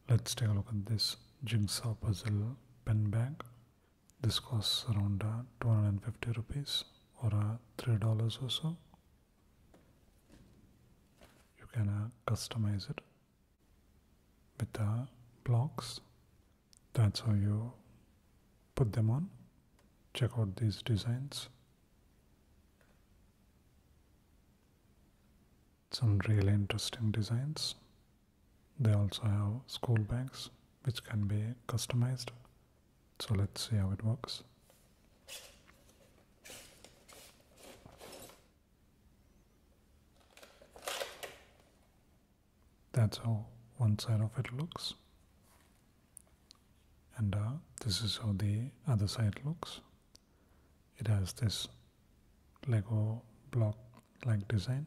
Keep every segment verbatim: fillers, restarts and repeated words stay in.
Let's take a look at this jigsaw puzzle pen bag. This costs around uh, two hundred fifty rupees or uh, three dollars or so. You can uh, customize it with the uh, blocks. That's how you put them on. Check out these designs. Some really interesting designs. They also have school bags which can be customized. So let's see how it works. That's how one side of it looks. And uh, this is how the other side looks. It has this Lego block like design.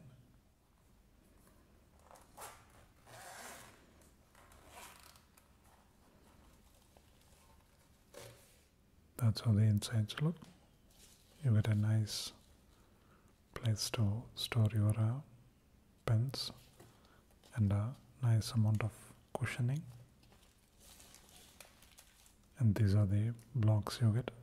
That's how the insides look. You get a nice place to store your uh, pens and a nice amount of cushioning. And these are the blocks you get.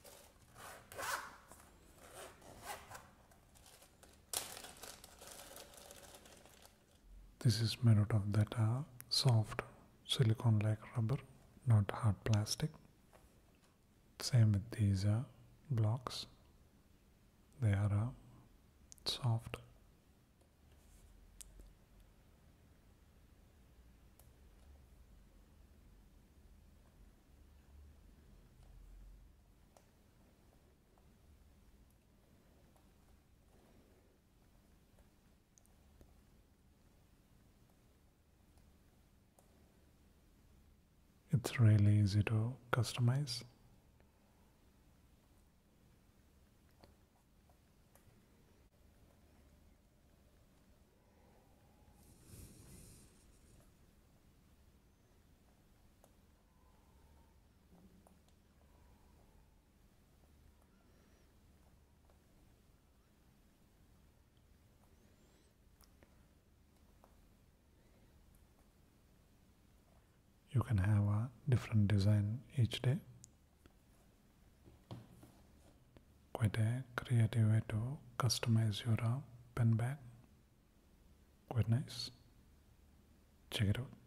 This is made out of that uh, soft silicone like rubber, not hard plastic. Same with these uh, blocks. They are uh, soft. It's really easy to customize. You can have a different design each day. Quite a creative way to customize your uh, pen bag. Quite nice. Check it out.